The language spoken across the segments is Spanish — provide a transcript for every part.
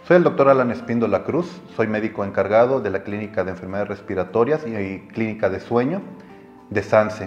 Soy el doctor Alan Espíndola Cruz, soy médico encargado de la Clínica de Enfermedades Respiratorias y Clínica de Sueño de SANSE.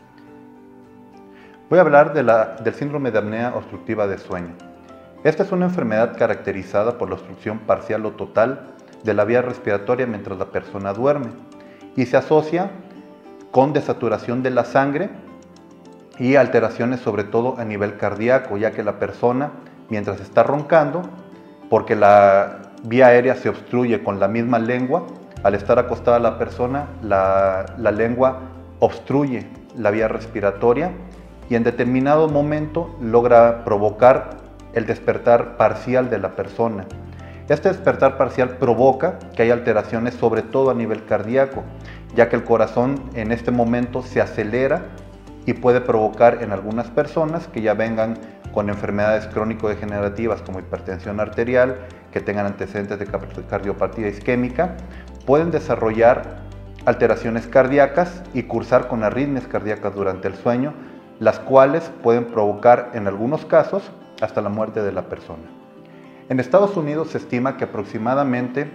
Voy a hablar del síndrome de apnea obstructiva de sueño. Esta es una enfermedad caracterizada por la obstrucción parcial o total de la vía respiratoria mientras la persona duerme y se asocia con desaturación de la sangre y alteraciones sobre todo a nivel cardíaco, ya que la persona mientras está roncando, porque la vía aérea se obstruye con la misma lengua, al estar acostada la persona, la lengua obstruye la vía respiratoria y en determinado momento logra provocar el despertar parcial de la persona. Este despertar parcial provoca que haya alteraciones sobre todo a nivel cardíaco, ya que el corazón en este momento se acelera y puede provocar en algunas personas que ya vengan con enfermedades crónico-degenerativas como hipertensión arterial, que tengan antecedentes de cardiopatía isquémica, pueden desarrollar alteraciones cardíacas y cursar con arritmias cardíacas durante el sueño, las cuales pueden provocar en algunos casos hasta la muerte de la persona. En Estados Unidos se estima que aproximadamente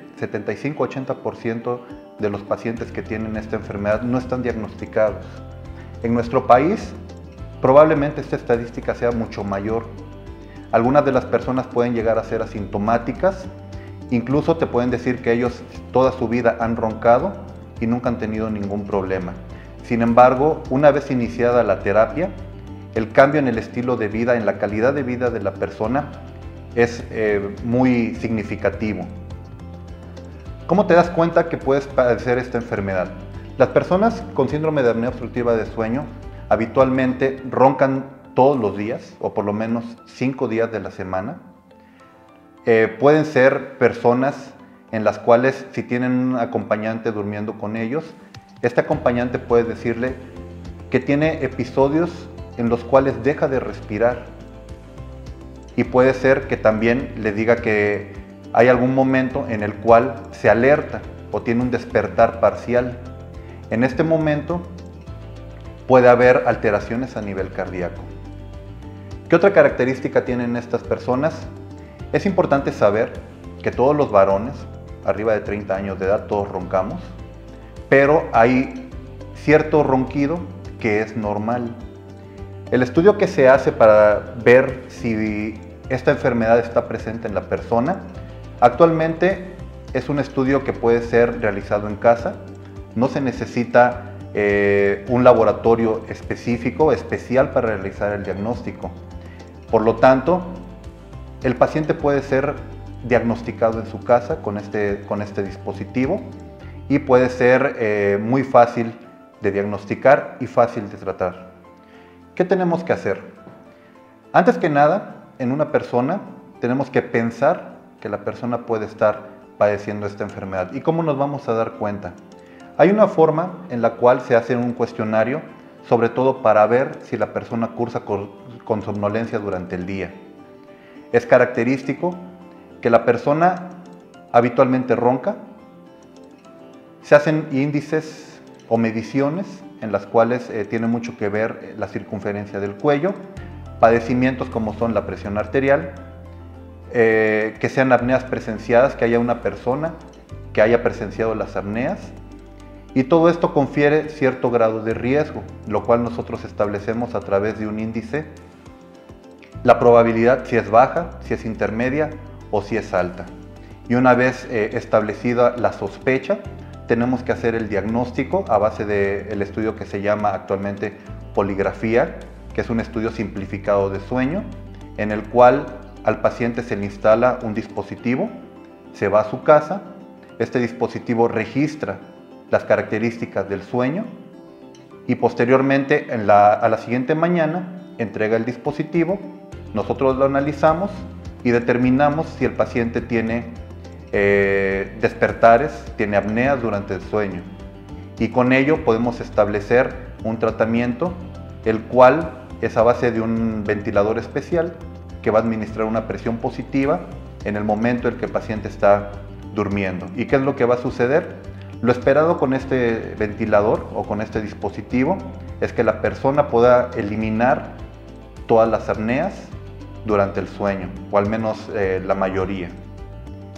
75-80% de los pacientes que tienen esta enfermedad no están diagnosticados. En nuestro país, probablemente esta estadística sea mucho mayor. Algunas de las personas pueden llegar a ser asintomáticas, incluso te pueden decir que ellos toda su vida han roncado y nunca han tenido ningún problema. Sin embargo, una vez iniciada la terapia, el cambio en el estilo de vida, en la calidad de vida de la persona, es muy significativo. ¿Cómo te das cuenta que puedes padecer esta enfermedad? Las personas con síndrome de apnea obstructiva de sueño habitualmente roncan todos los días, o por lo menos 5 días de la semana. Pueden ser personas en las cuales, si tienen un acompañante durmiendo con ellos, este acompañante puede decirle que tiene episodios en los cuales deja de respirar. Y puede ser que también le diga que hay algún momento en el cual se alerta o tiene un despertar parcial. En este momento puede haber alteraciones a nivel cardíaco. ¿Qué otra característica tienen estas personas? Es importante saber que todos los varones, arriba de 30 años de edad, todos roncamos, pero hay cierto ronquido que es normal. El estudio que se hace para ver si esta enfermedad está presente en la persona, actualmente es un estudio que puede ser realizado en casa. No se necesita un laboratorio específico, especial para realizar el diagnóstico. Por lo tanto, el paciente puede ser diagnosticado en su casa con este dispositivo y puede ser muy fácil de diagnosticar y fácil de tratar. ¿Qué tenemos que hacer? Antes que nada, en una persona tenemos que pensar que la persona puede estar padeciendo esta enfermedad. ¿Y cómo nos vamos a dar cuenta? Hay una forma en la cual se hace un cuestionario, sobre todo para ver si la persona cursa con somnolencia durante el día. Es característico que la persona habitualmente ronca. Se hacen índices o mediciones en las cuales tiene mucho que ver la circunferencia del cuello, padecimientos como son la presión arterial, que sean apneas presenciadas, que haya una persona que haya presenciado las apneas, y todo esto confiere cierto grado de riesgo, lo cual nosotros establecemos a través de un índice, la probabilidad si es baja, si es intermedia o si es alta. Y una vez establecida la sospecha, tenemos que hacer el diagnóstico a base del estudio que se llama actualmente poligrafía, que es un estudio simplificado de sueño, en el cual al paciente se le instala un dispositivo, se va a su casa, este dispositivo registra las características del sueño y posteriormente a la siguiente mañana entrega el dispositivo, nosotros lo analizamos y determinamos si el paciente tiene despertares, tiene apneas durante el sueño, y con ello podemos establecer un tratamiento, el cual es a base de un ventilador especial que va a administrar una presión positiva en el momento en que el paciente está durmiendo. ¿Y qué es lo que va a suceder? Lo esperado con este ventilador o con este dispositivo es que la persona pueda eliminar todas las apneas durante el sueño, o al menos la mayoría.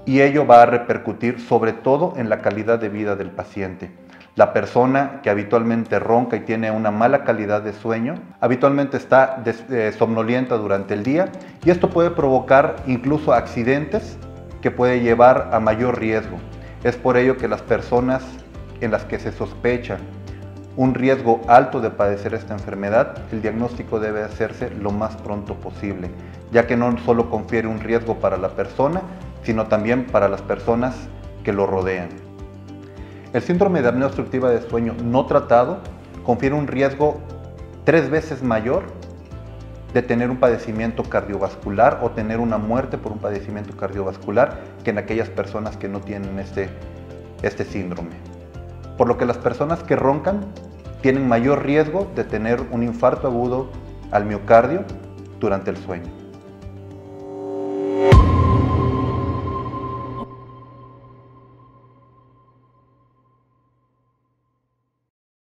y ello va a repercutir sobre todo en la calidad de vida del paciente. La persona que habitualmente ronca y tiene una mala calidad de sueño, habitualmente está somnolienta durante el día, y esto puede provocar incluso accidentes que puede llevar a mayor riesgo. Es por ello que las personas en las que se sospecha un riesgo alto de padecer esta enfermedad, el diagnóstico debe hacerse lo más pronto posible, ya que no solo confiere un riesgo para la persona, sino también para las personas que lo rodean. El síndrome de apnea obstructiva de sueño no tratado confiere un riesgo 3 veces mayor de tener un padecimiento cardiovascular o tener una muerte por un padecimiento cardiovascular que en aquellas personas que no tienen este síndrome. Por lo que las personas que roncan tienen mayor riesgo de tener un infarto agudo al miocardio durante el sueño.